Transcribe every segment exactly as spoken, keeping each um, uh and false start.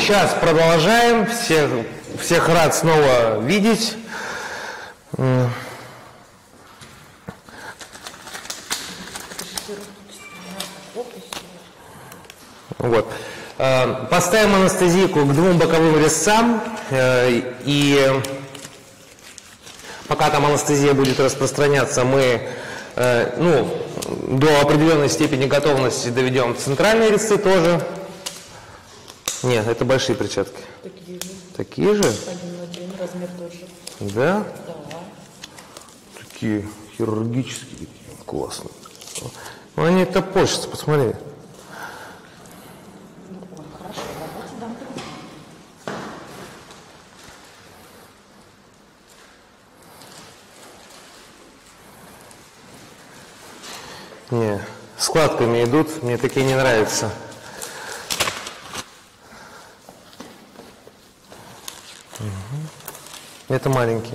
сейчас продолжаем. Всех, всех рад снова видеть. Вот. Поставим анестезийку к двум боковым резцам, и пока там анестезия будет распространяться, мы ну, до определенной степени готовности доведем центральные резцы тоже. Нет, это большие перчатки. Такие же. Такие же? Один на один, размер тоже. Да? Да. Такие хирургические, классные. Ну, они топорщатся, посмотри. Ой, хорошо, давайте дам. Не, складками идут, мне такие не нравятся. Угу. Это маленькие.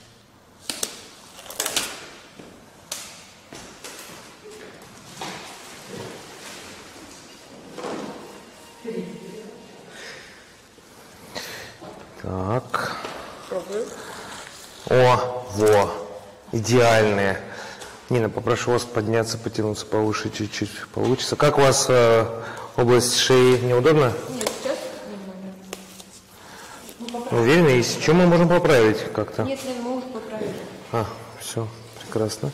Так. Пробую. О, во, идеальные. Нина, попрошу вас подняться, потянуться повыше чуть-чуть. Получится. Как у вас э, область шеи? Неудобно? Нет, сейчас нормально. Ну, Уверены? Есть? Что мы можем поправить как-то? Нет, не могу поправить. А, все, прекрасно.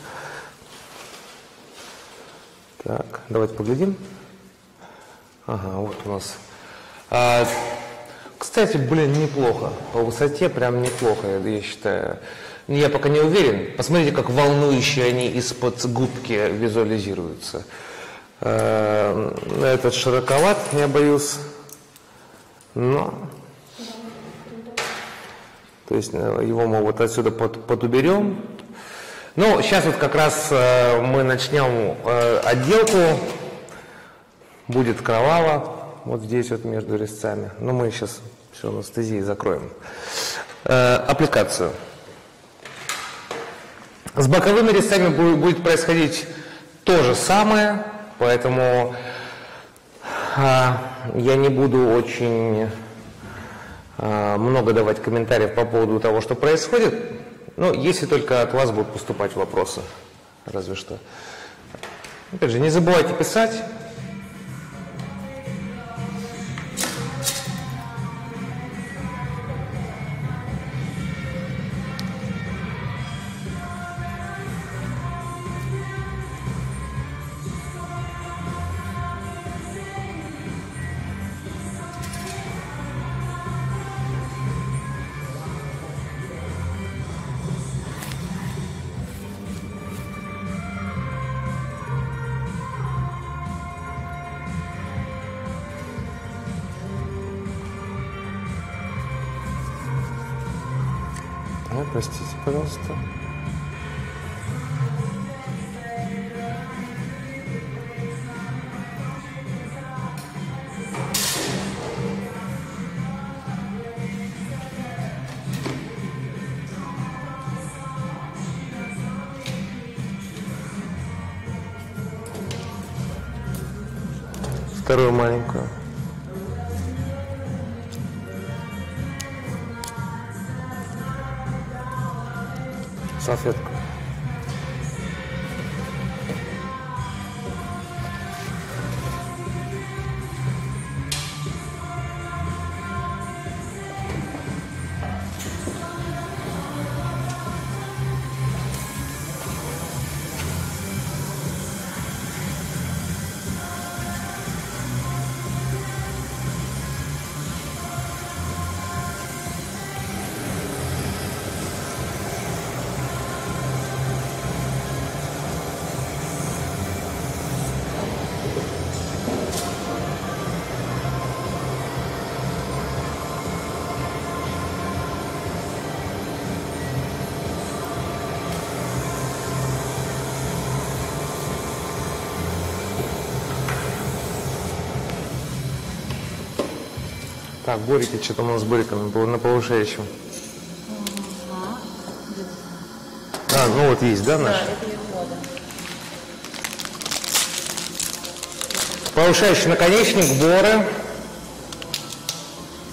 Так, давайте поглядим. Ага, вот у нас. А, кстати, блин, неплохо. По высоте прям неплохо, я считаю. Я пока не уверен. Посмотрите, как волнующие они из-под губки визуализируются. Этот широковат, я боюсь. Но... То есть его мы вот отсюда под, подуберем. Ну, сейчас вот как раз мы начнем отделку. Будет кроваво вот здесь вот между резцами. Но мы сейчас все анестезией закроем. Аппликацию. С боковыми резцами будет происходить то же самое, поэтому а, я не буду очень а, много давать комментариев по поводу того, что происходит, но если только от вас будут поступать вопросы, разве что. Опять же, не забывайте писать. Простите, пожалуйста. Вторую маленькую. Салфетку. Так, борики, что там у нас с бориками было на повышающем? Ага. А, ну вот есть, да, наш? Да, это их вода. Повышающий наконечник, боры.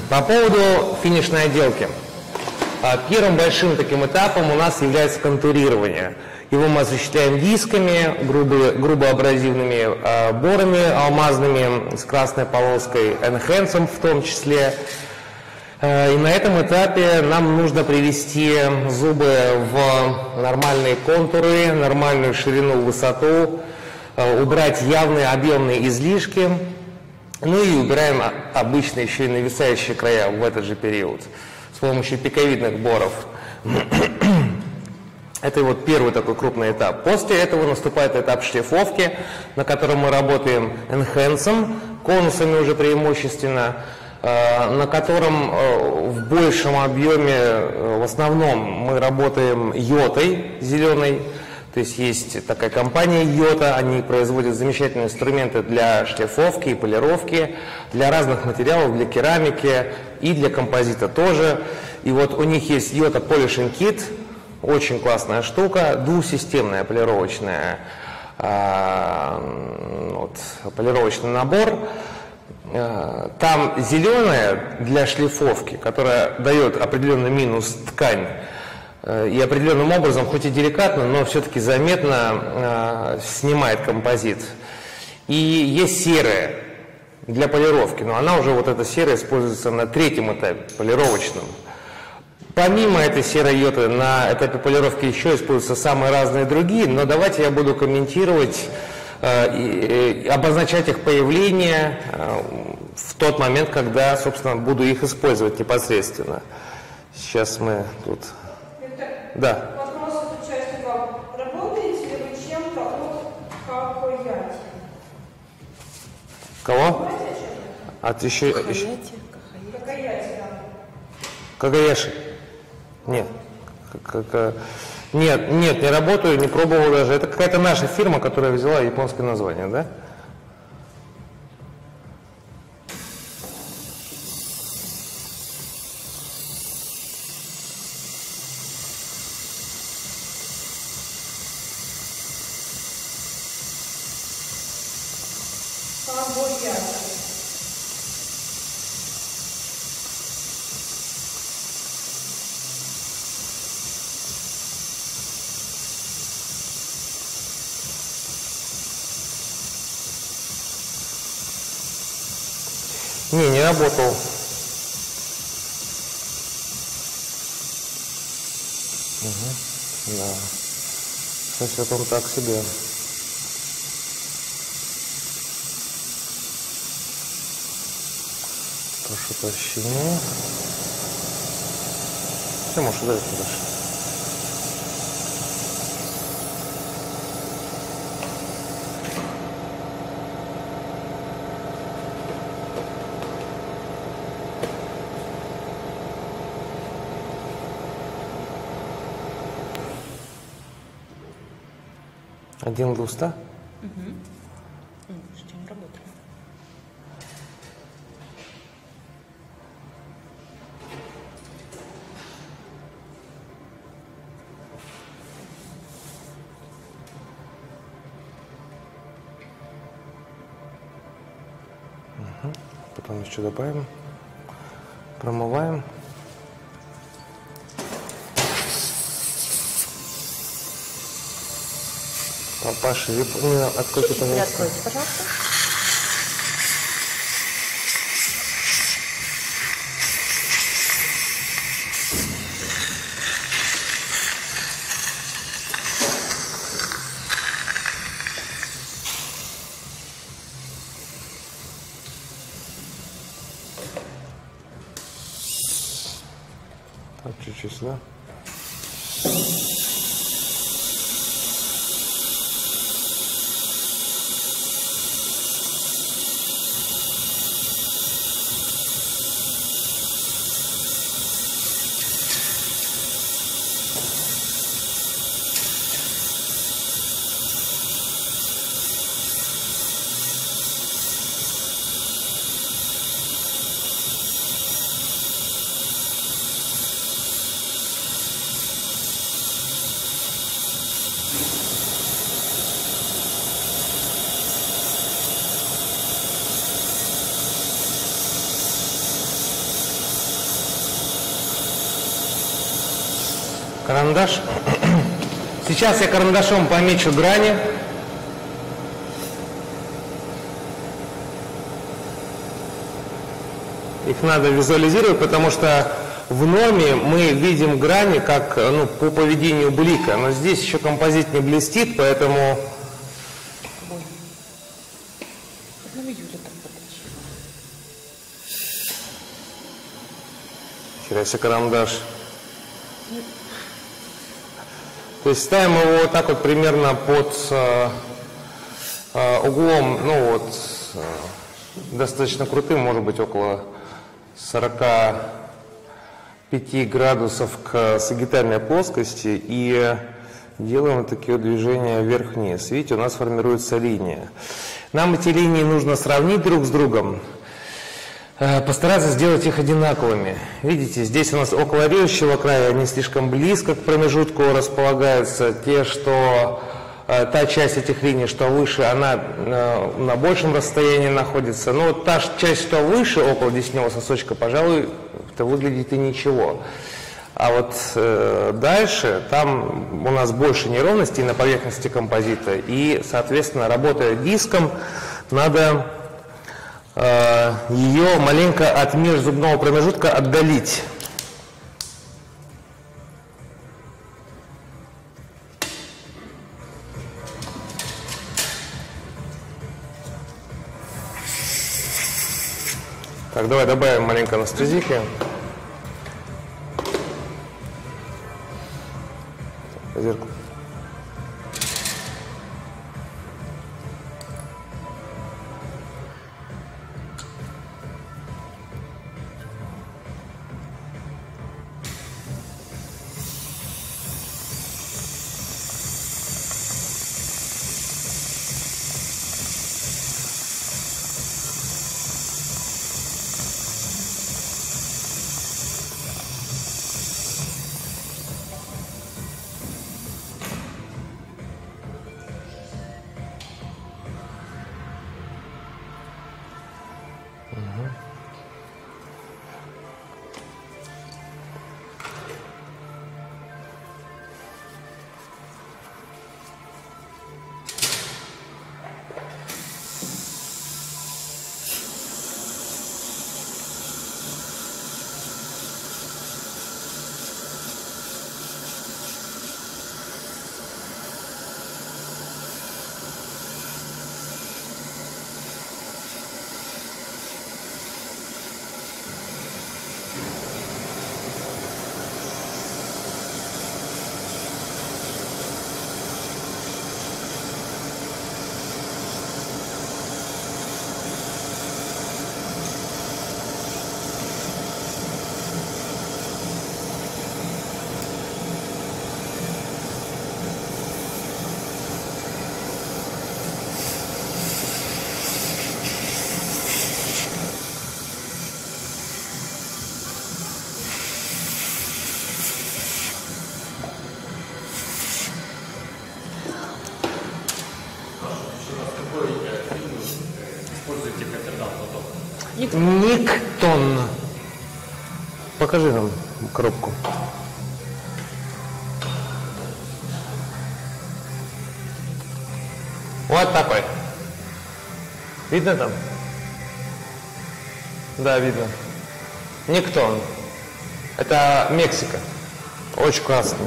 По поводу финишной отделки. Первым большим таким этапом у нас является контурирование. Его мы осуществляем дисками, грубо, грубо абразивными э, борами алмазными с красной полоской, энхэнсом в том числе. Э, и на этом этапе нам нужно привести зубы в нормальные контуры, нормальную ширину, высоту, э, убрать явные объемные излишки. Ну и убираем обычно еще и нависающие края в этот же период с помощью пиковидных боров. Это вот первый такой крупный этап. После этого наступает этап шлифовки, на котором мы работаем энхэнсом, конусами уже преимущественно, на котором в большем объеме, в основном, мы работаем йотой зеленой. То есть есть такая компания Йота, они производят замечательные инструменты для шлифовки и полировки, для разных материалов, для керамики и для композита тоже. И вот у них есть Йота Polishing Kit, очень классная штука, двухсистемная полировочная, э, вот, полировочный набор. Там зеленая для шлифовки, которая дает определенный минус ткань, и определенным образом, хоть и деликатно, но все-таки заметно э, снимает композит. И есть серая для полировки, но она уже, вот эта серая, используется на третьем этапе, полировочном. Помимо этой серой йоты, на этапе полировки еще используются самые разные другие, но давайте я буду комментировать, э, и, и обозначать их появление э, в тот момент, когда, собственно, буду их использовать непосредственно. Сейчас мы тут... Да. Вопрос от участников. Работаете ли вы чем-то от Кахаяти? Кого? От еще... Кахаяти, да. Кагаяши? Нет. Нет, нет, не работаю, не пробовал даже. Это какая-то наша фирма, которая взяла японское название, да? Не, не работал. Угу. Да. Сейчас он так себе. Прошу прощения. Все, можешь ударить дальше. Один до ста? Угу. Ну, почти не работает. Угу. Потом еще добавим. Промываем. Папаша, ну, откройте, пожалуйста. Откройте, пожалуйста. Так, чуть-чуть сюда. карандаш. Сейчас я карандашом помечу грани. Их надо визуализировать, потому что в номе мы видим грани как, ну, по поведению блика. Но здесь еще композит не блестит, поэтому... Сейчас карандаш. То есть ставим его вот так вот примерно под э, э, углом, ну вот, э, достаточно крутым, может быть около сорока пяти градусов к сагиттальной плоскости, и делаем вот такие вот движения вверх-вниз. Видите, у нас формируется линия. Нам эти линии нужно сравнить друг с другом, постараться сделать их одинаковыми. Видите, здесь у нас около режущего края, они слишком близко к промежутку располагаются. Те, что э, та часть этих линий, что выше, она э, на большем расстоянии находится. Но вот та часть, что выше, около десневого сосочка, пожалуй, это выглядит и ничего. А вот э, дальше, там у нас больше неровностей на поверхности композита. И, соответственно, работая диском, надо... ее маленько от межзубного промежутка отдалить. Так, давай добавим маленько анестезики. Зеркало. Никтон. Покажи нам коробку. Вот такой. Видно там? Да, видно. Никтон. Это Мексика. Очень классный.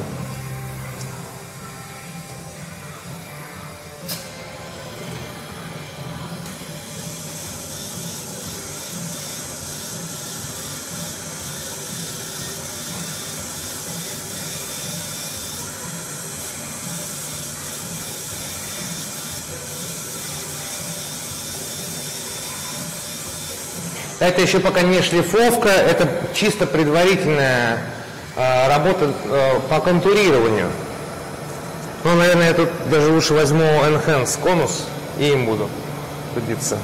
Это еще пока не шлифовка, это чисто предварительная э, работа э, по контурированию. Ну, наверное, я тут даже лучше возьму Enhance конус и им буду трудиться.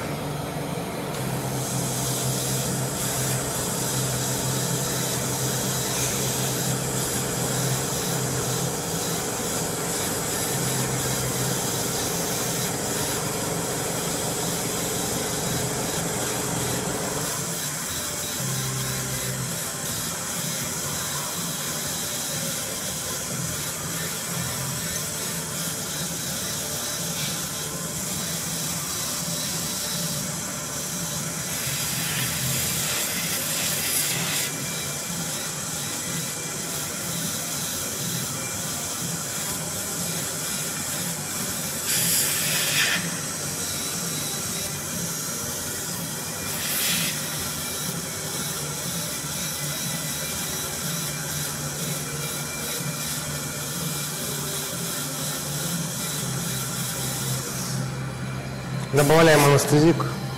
Добавляем анестезик.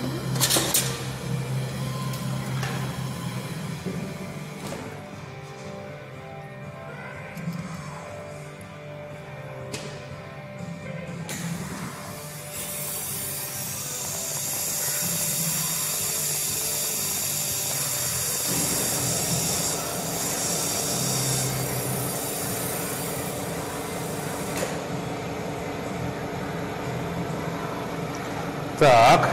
Так,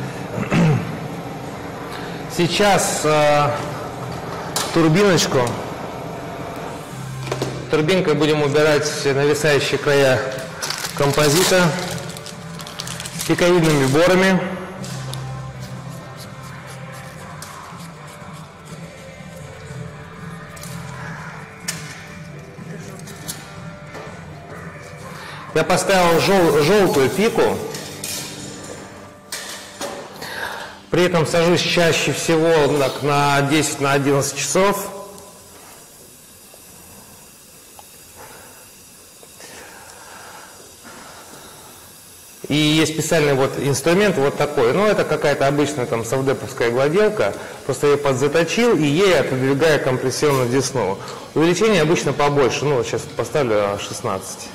сейчас э, турбиночку, турбинкой будем убирать нависающие края композита с пиковидными борами. Я поставил жел, желтую пику. При этом сажусь чаще всего так, на десять на одиннадцать часов. И есть специальный вот инструмент вот такой. Ну, это какая-то обычная там совдеповская гладилка. Просто я ее подзаточил и ей отодвигаю компрессионную десну. Увеличение обычно побольше. Ну, вот сейчас поставлю шестнадцать.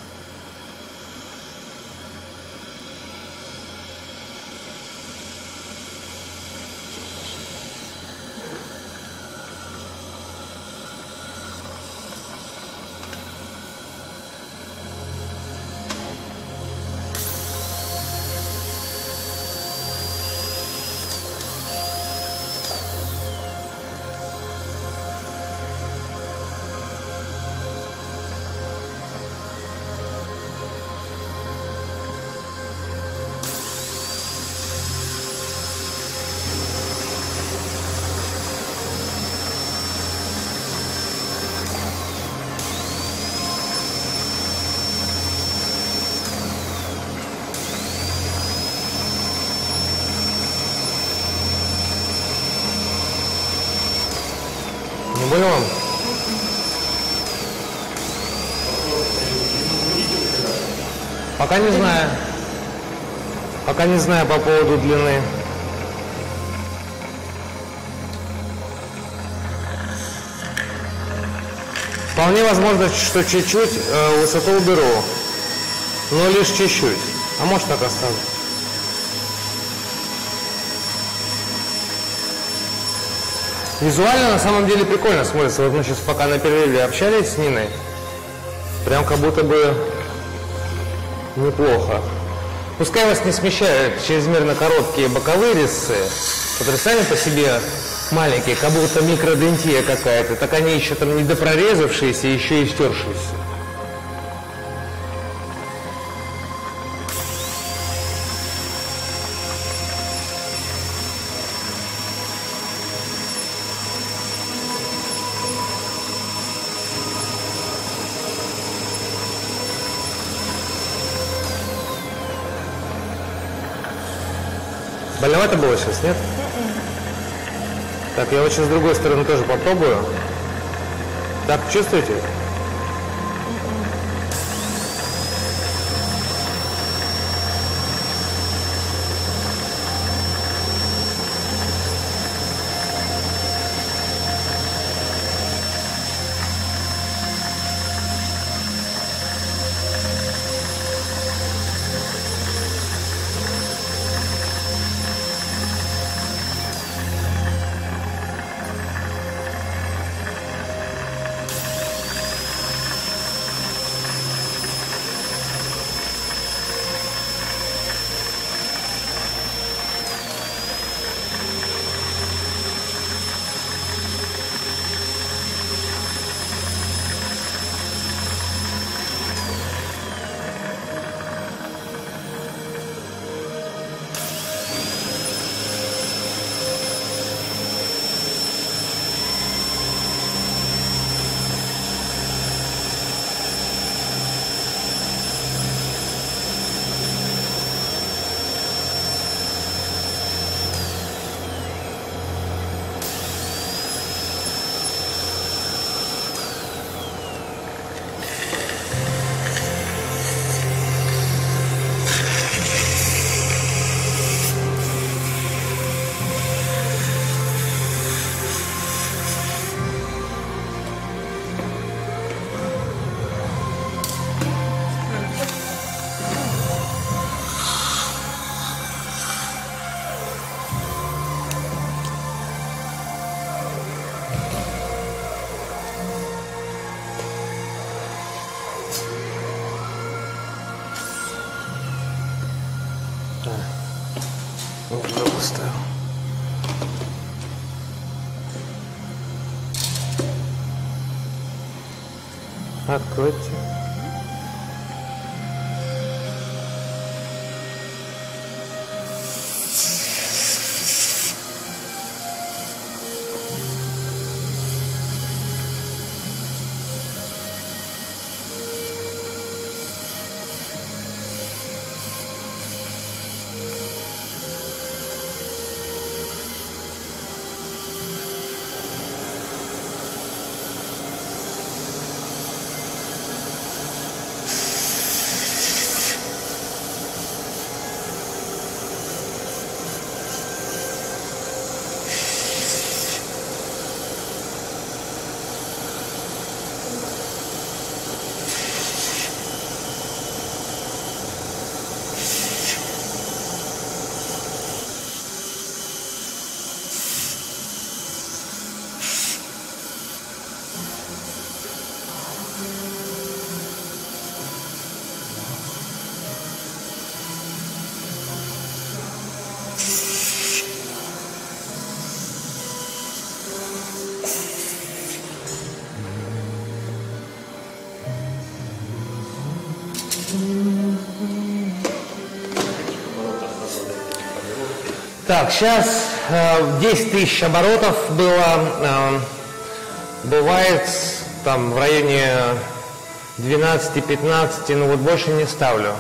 Не понял вам? Пока не знаю. Пока не знаю по поводу длины. Вполне возможно, что чуть-чуть э, высоту уберу. Но лишь чуть-чуть. А может так оставлю. Визуально на самом деле прикольно смотрится. Вот мы сейчас пока на перерыве общались с Ниной. Прям как будто бы неплохо. Пускай вас не смещают чрезмерно короткие боковые резцы, которые сами по себе маленькие, как будто микродентия какая-то, так они еще там не допрорезавшиеся, еще и стершиеся. Больновато было сейчас, нет? Mm-mm. Так, я вот сейчас с другой стороны тоже попробую. Так, чувствуете? Уже поставил. Откройте. Так, сейчас э, десять тысяч оборотов было, э, бывает там в районе двенадцати-пятнадцати, ну вот больше не ставлю.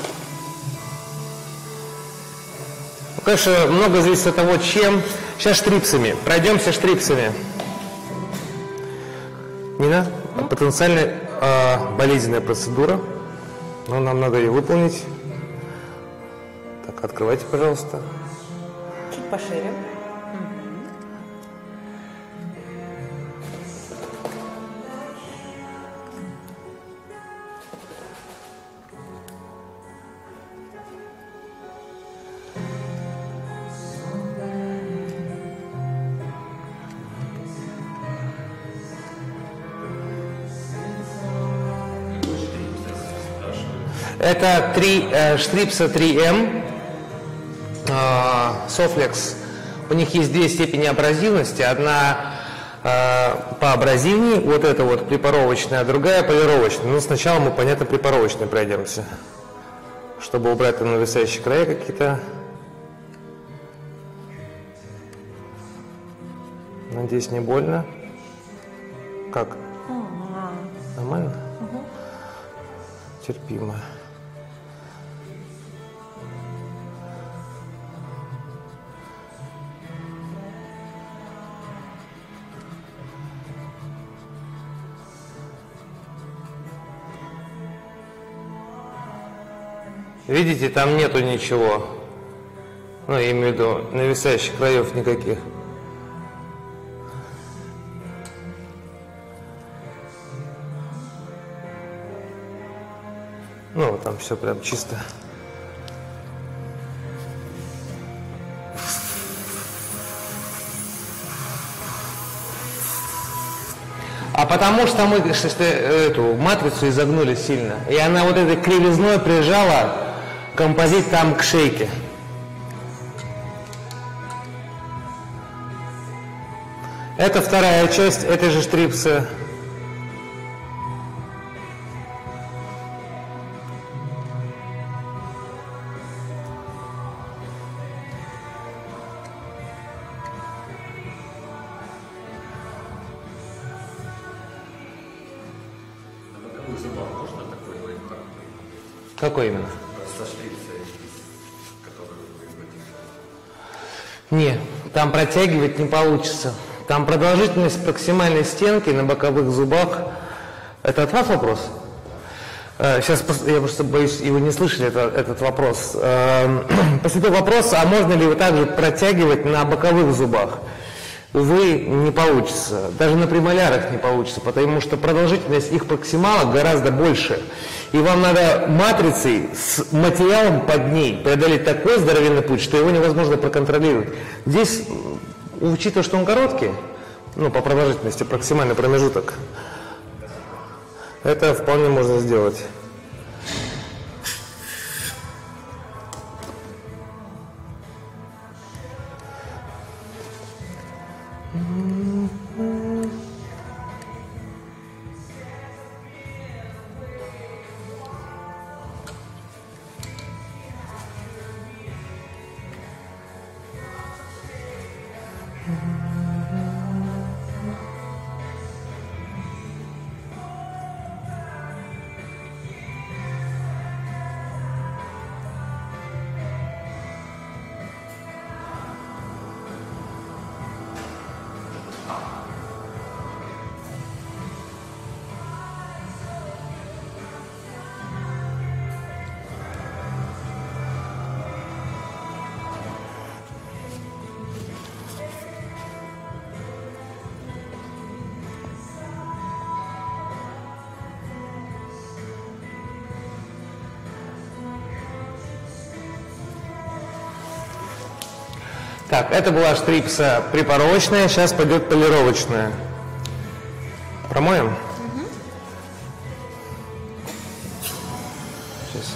Ну, конечно, много зависит от того, чем. Сейчас штрипсами, пройдемся штрипсами. Нина, потенциально э, болезненная процедура, но нам надо ее выполнить. Так, открывайте, пожалуйста. Чуть пошире. Это три, э, штрипса три эм, э, Софлекс. У них есть две степени абразивности. Одна э, по абразивнее, вот это вот препаровочная, а другая полировочная. Ну, сначала мы, понятно, препаровочной пройдемся, чтобы убрать там нависающие края какие-то. Надеюсь, не больно. Как? Нормально? Терпимо. Видите, там нету ничего. Ну, я имею в виду нависающих краев никаких. Ну, там все прям чисто. А потому что мы эту матрицу изогнули сильно. И она вот этой кривизной прижала композит там к шейке. Это вторая часть этой же штрипсы. Какой именно? Не, там протягивать не получится. Там продолжительность проксимальной стенки на боковых зубах. Это от вас вопрос? Сейчас я просто боюсь, и вы не слышали это, этот вопрос. После этого вопроса, а можно ли вы также протягивать на боковых зубах? Увы, не получится. Даже на премолярах не получится, потому что продолжительность их проксималок гораздо больше. И вам надо матрицей с материалом под ней преодолеть такой здоровенный путь, что его невозможно проконтролировать. Здесь, учитывая, что он короткий, ну, по продолжительности проксимальный промежуток, это вполне можно сделать. Так, это была штрипса припоровочная, сейчас пойдет полировочная. Промоем? Угу. Сейчас.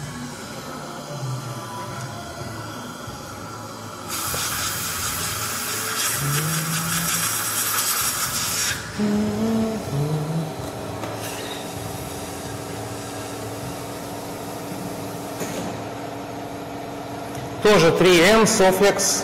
Тоже три эм Soflex.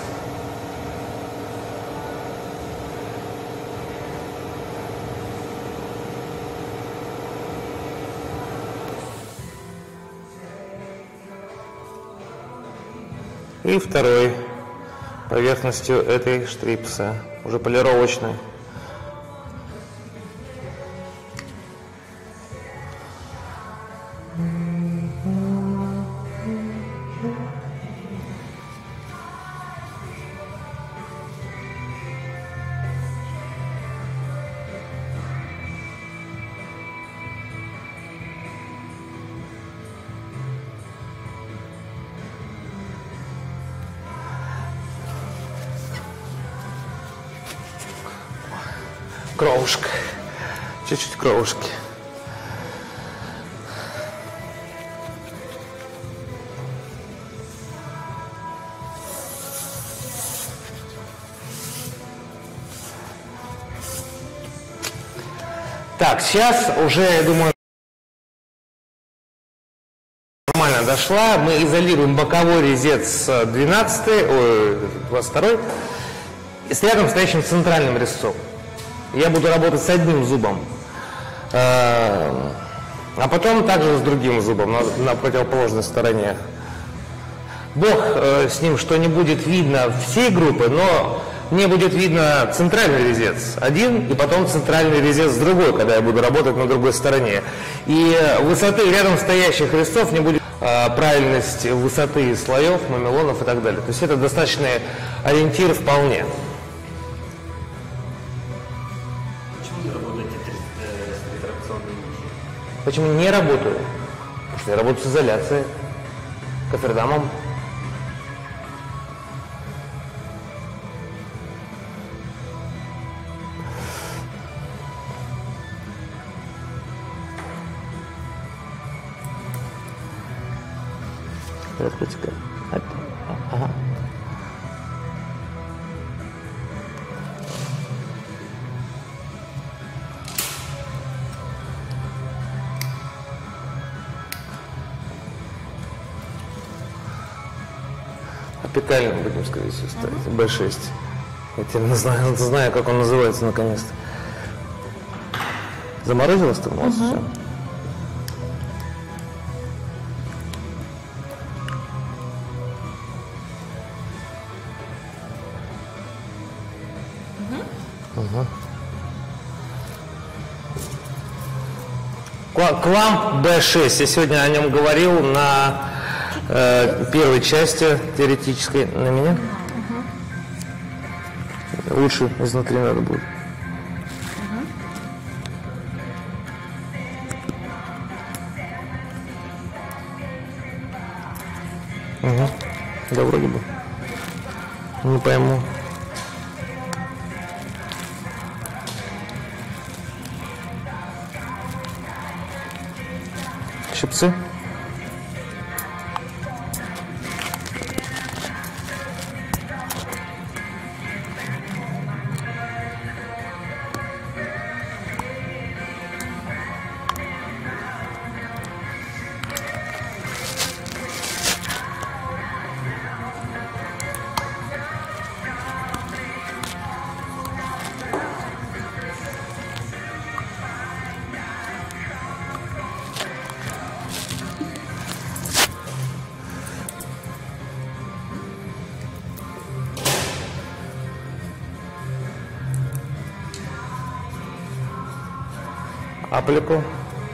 И второй поверхностью этой штрипса, уже полировочной. Кровушка. Чуть-чуть кровушки. Так, сейчас уже, я думаю, нормально дошла. Мы изолируем боковой резец двенадцатый, ой, двадцать второй, с рядом стоящим центральным резцом. Я буду работать с одним зубом, а потом также с другим зубом на, на противоположной стороне. Бог с ним, что не будет видно всей группы, но мне будет видно центральный резец один, и потом центральный резец другой, когда я буду работать на другой стороне. И высоты рядом стоящих резцов не будет правильность высоты слоев, мамелонов и так далее. То есть это достаточный ориентир вполне. Почему не работаю? Потому что я работаю с изоляцией, кофердамом. Ага. Опекально будем, скорее всего, ставить. бэ шесть. Я теперь не знаю, знаю, как он называется наконец-то. Заморозилась ты, молодец, uh-huh. Все. Uh-huh. Uh-huh. Кламп бэ шесть. Я сегодня о нем говорил на э, первой части теоретической. На меня? Uh-huh. Лучше изнутри надо будет. Uh-huh. Угу. Да, вроде бы. Не пойму. Щипцы. аплику.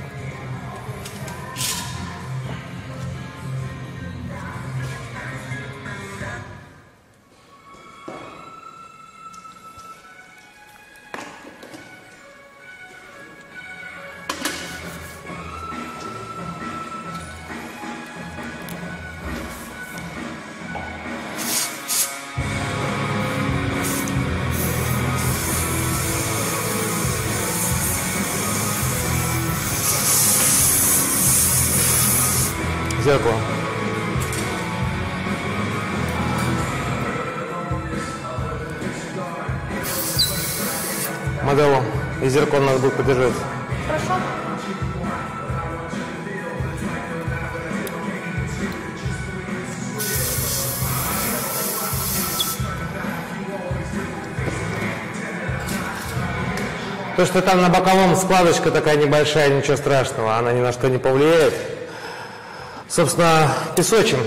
Зеркало. Моделу. И зеркало надо будет подержать. Хорошо. То, что там на боковом складочка такая небольшая, ничего страшного, она ни на что не повлияет. Собственно, песочим.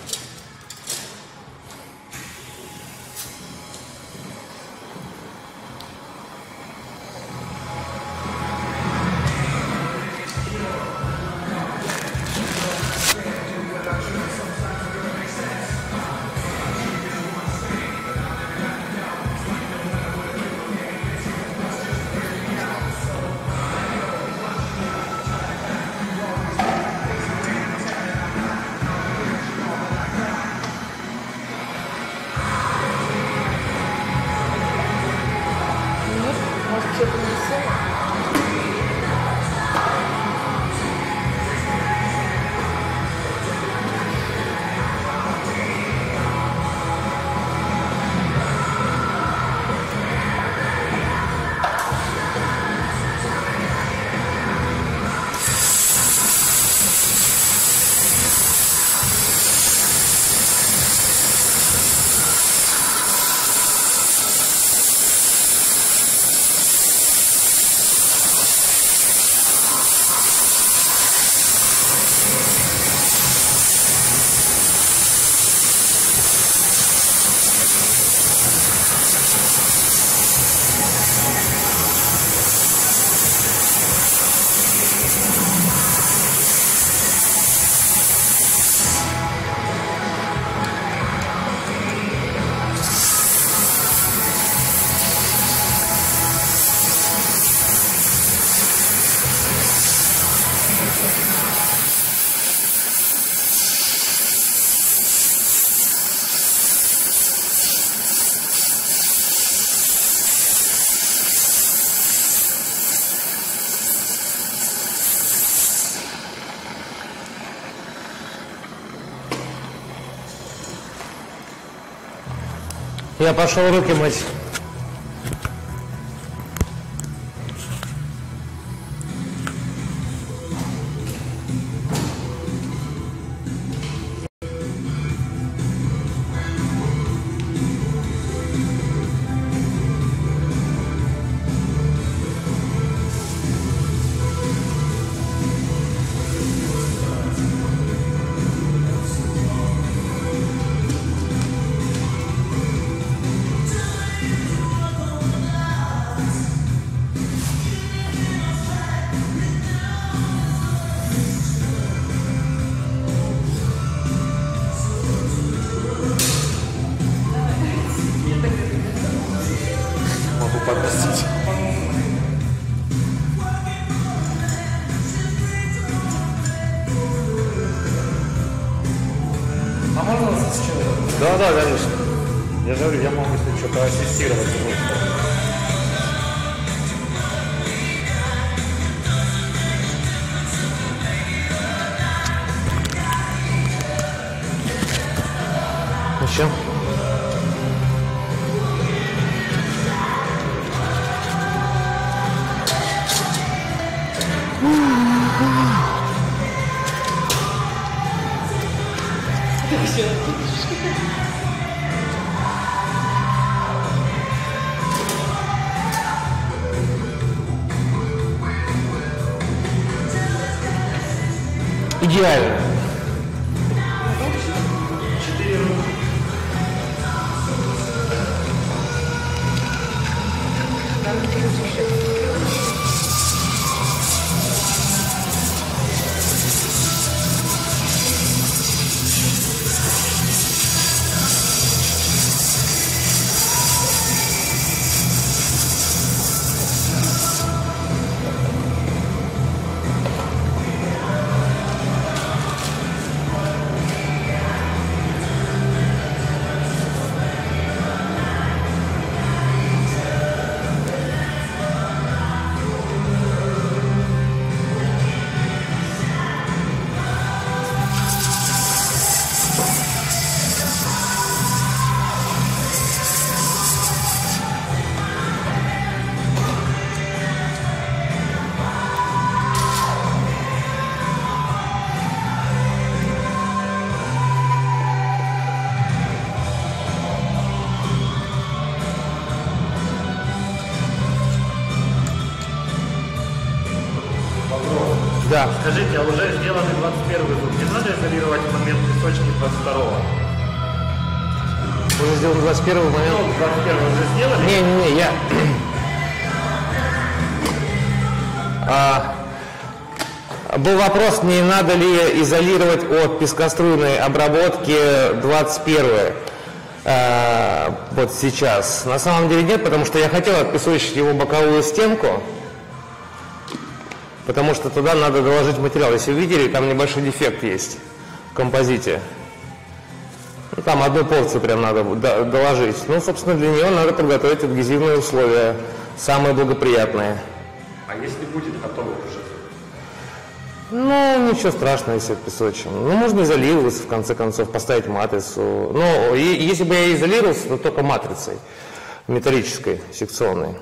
Я пошел руки мыть. Подпустить. А можно вас сейчас? Да, да, конечно. Я же говорю, я могу, если что-то ассистировать. Еще. Идеально. Да. Скажите, а уже сделанный двадцать первый зуб, не надо изолировать момент песочки двадцать второго? Уже сделал двадцать первый момент. Ну, двадцать первый уже сделали? Не-не-не, я... а, был вопрос, не надо ли изолировать от пескоструйной обработки двадцать первое. А, вот сейчас. На самом деле нет, потому что я хотел отпесочить его боковую стенку, потому что туда надо доложить материал. Если вы видели, там небольшой дефект есть в композите. Ну, там одну порцию прям надо доложить. Ну, собственно, для нее надо подготовить адгезивные условия, самые благоприятные. А если будет готовый уже? Ну, ничего страшного, если отпесочим. Ну, можно изолироваться, в конце концов, поставить матрицу. Но и, если бы я изолировался, то только матрицей металлической, секционной.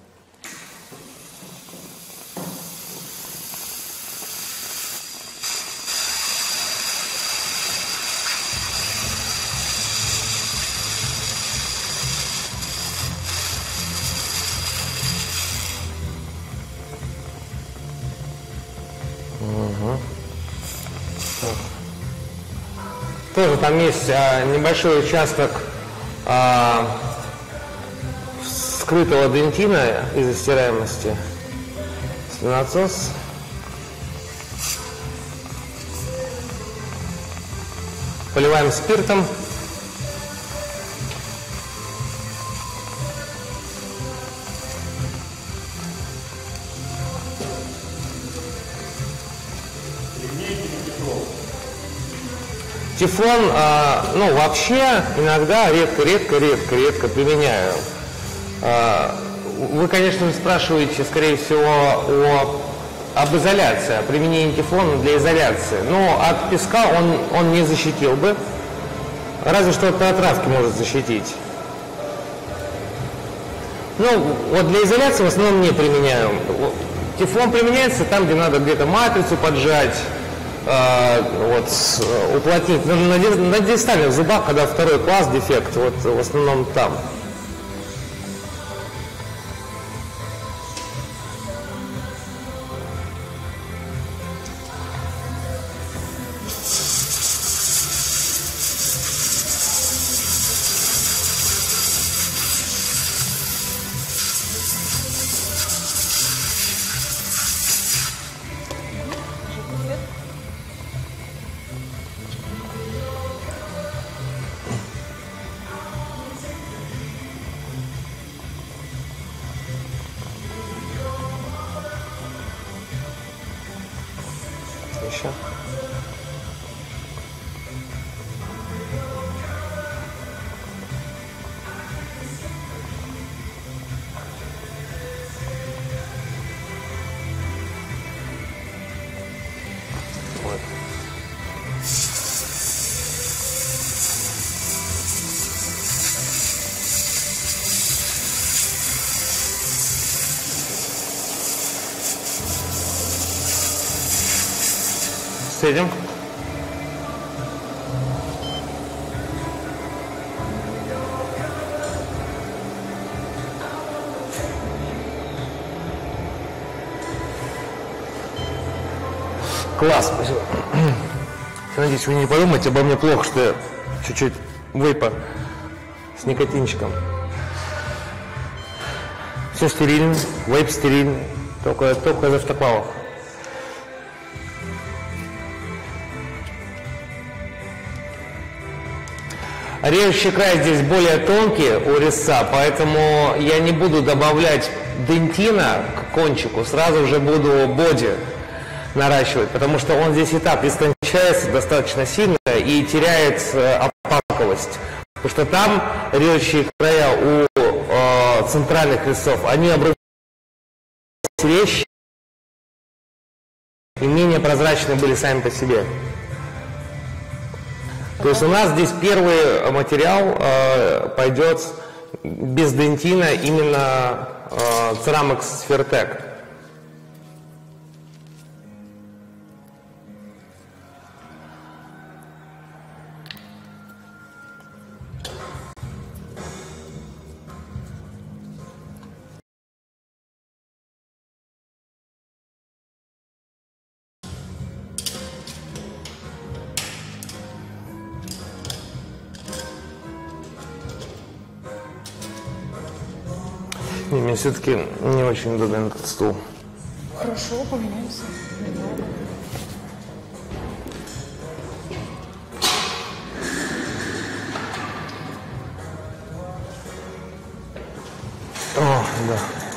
Тоже там есть а, небольшой участок а, скрытого дентина из-за стираемости. Слюнотсос. Поливаем спиртом. Тефлон, а, ну, вообще, иногда, редко, редко, редко, редко применяю. А, вы, конечно, спрашиваете, скорее всего, о, об изоляции, о применении тефлона для изоляции. Но от песка он, он не защитил бы, разве что от отравки может защитить. Ну, вот для изоляции в основном не применяю. Тефлон применяется там, где надо где-то матрицу поджать, вот, уплотнить. На, на, на дистальных зубах, когда второй класс дефект, вот в основном там. Еще. Вот. Сидим. Класс, спасибо. Надеюсь, вы не подумаете обо мне плохо, что я чуть-чуть вейпа с никотинчиком. Все стерильно, вейп стерильный, только, только из автоклавов. Режущий край здесь более тонкий у резца, поэтому я не буду добавлять дентина к кончику, сразу же буду боди наращивать, потому что он здесь и так истончается достаточно сильно и теряет опаковость. Потому что там режущие края у э, центральных резцов, они образуют резче и менее прозрачные были сами по себе. То есть у нас здесь первый материал э, пойдет без дентина, именно э, Ceramic Sphere-Tec. Не, мне все-таки не очень удобен этот стул. Хорошо, поменяемся. О, да.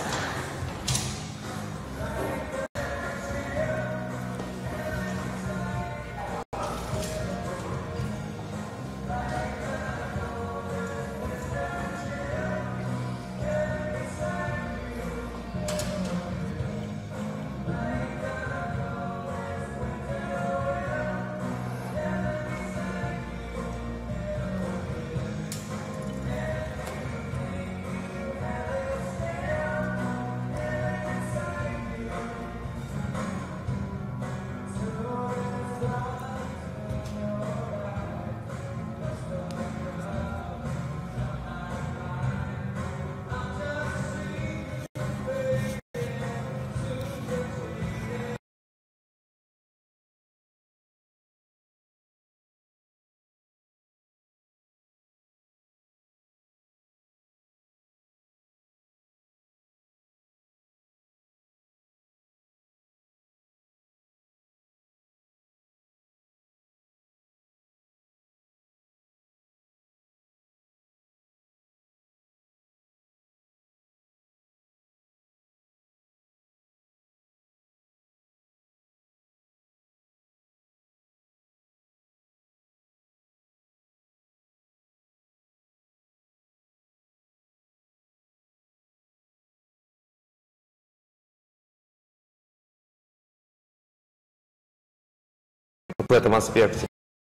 В этом аспекте.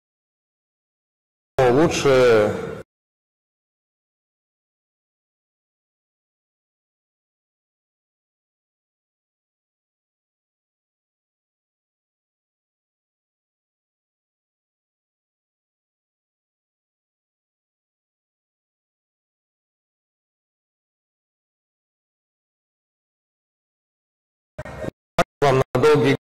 Но лучше вам на долгий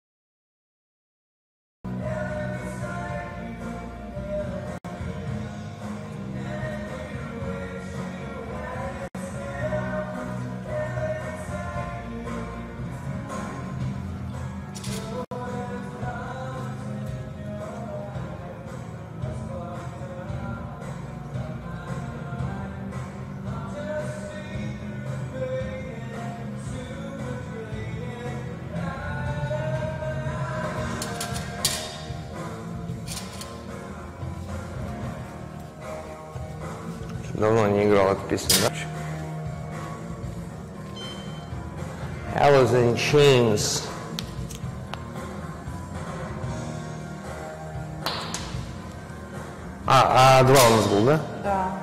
Давно не играл эту песню, да? Alice in Chains. А, а два у нас был, да? Да.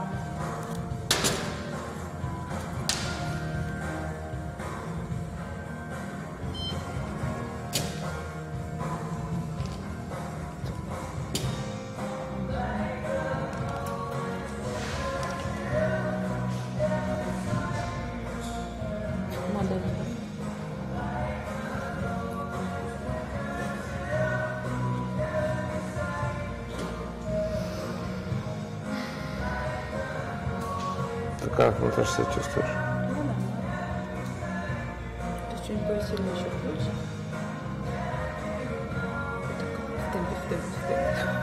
Модель. Ты как, ну ты же себя чувствуешь? Ну да. То есть что-нибудь посильнее еще включить. В темпе, в темпе, в темпе.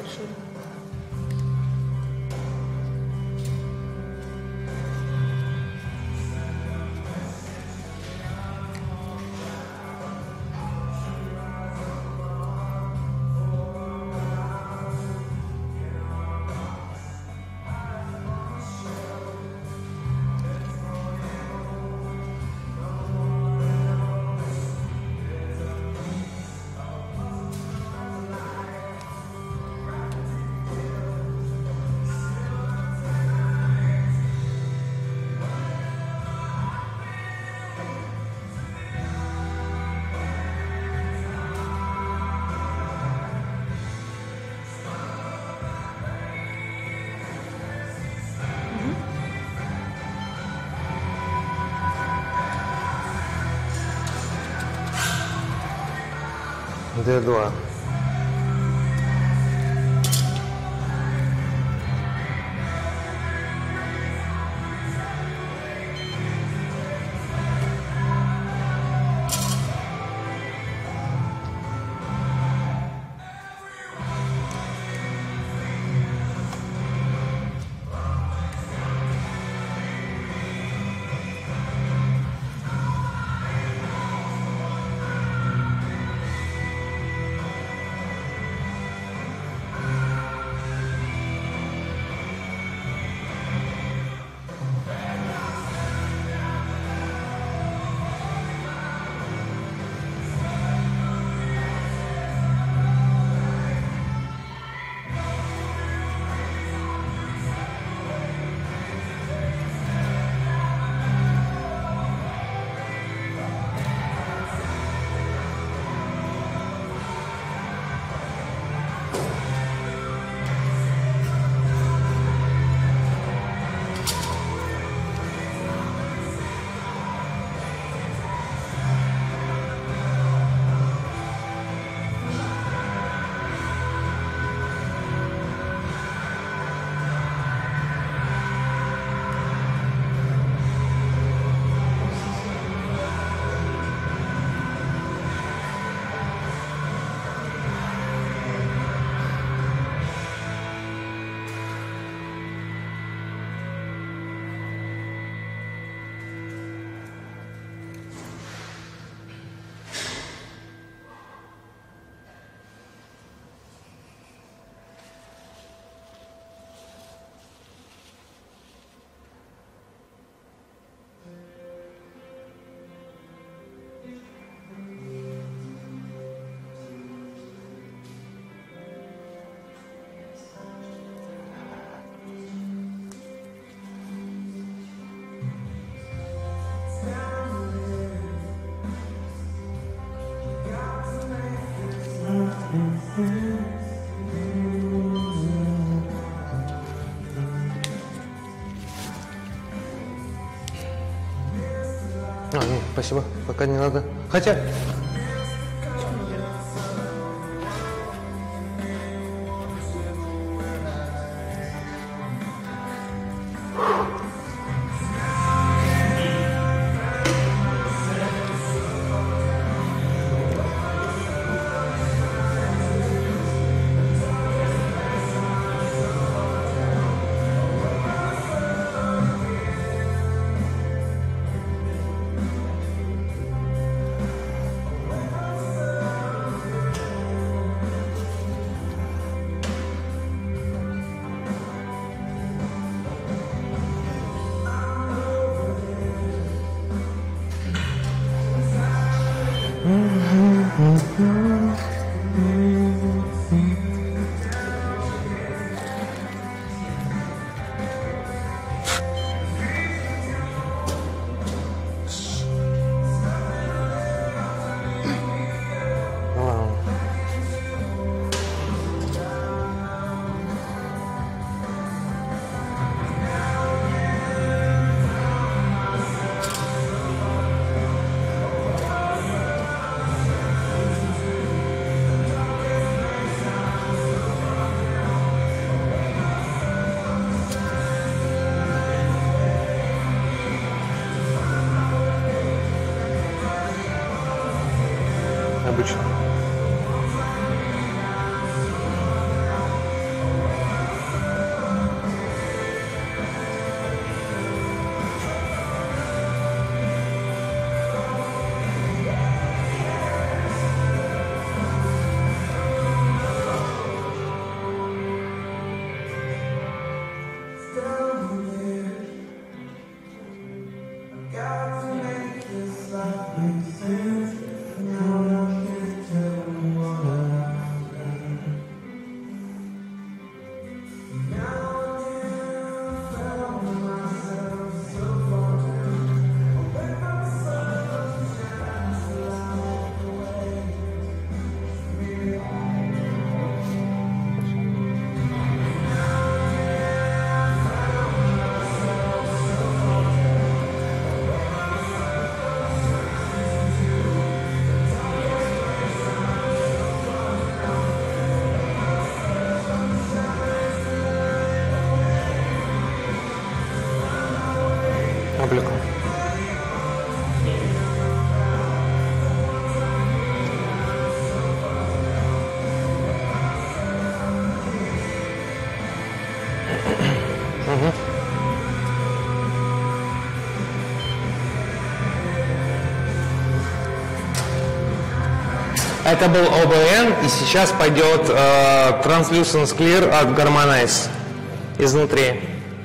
большой. Д два. А, нет, спасибо, пока не надо. Хотя... Это был о бэ эн, и сейчас пойдет э, Translucent Clear от Harmonize изнутри.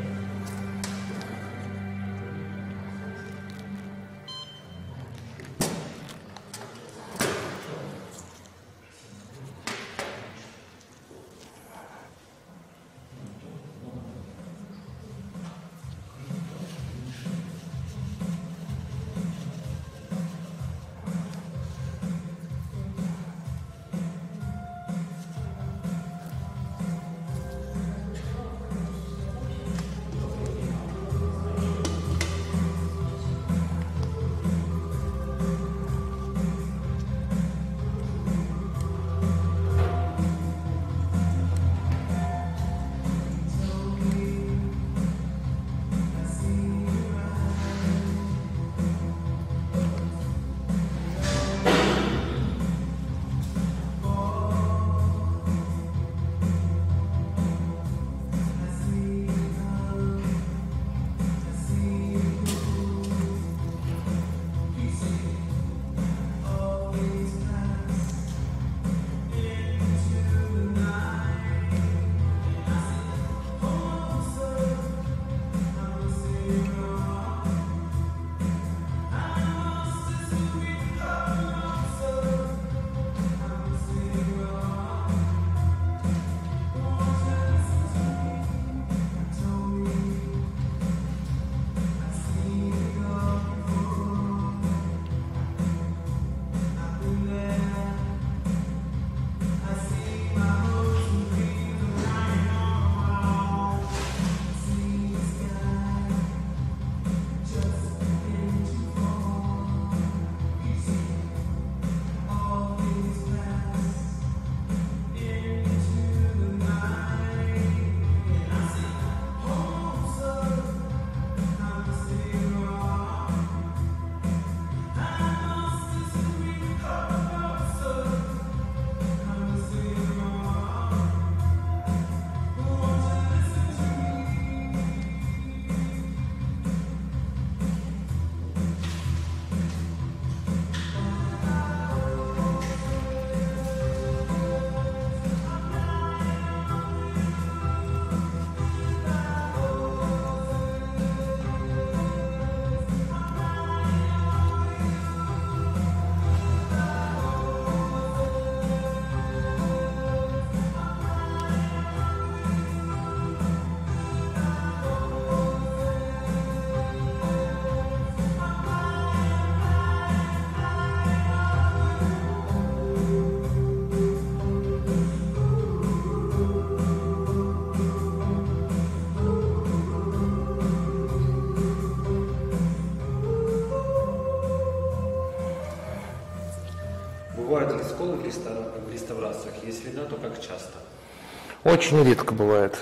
Бывают ли сколы в, рестав... в реставрациях? Если да, то как часто? Очень редко бывает.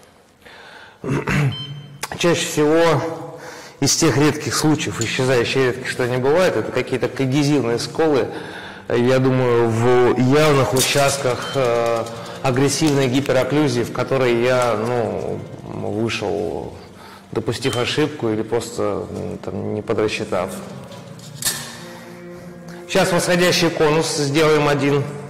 Чаще всего из тех редких случаев, исчезающих редких, что не бывает, это какие-то когезивные сколы, я думаю, в явных участках э, агрессивной гиперокклюзии, в которой я ну, вышел, допустив ошибку или просто ну, там, не подрасчитав. Сейчас восходящий конус сделаем один.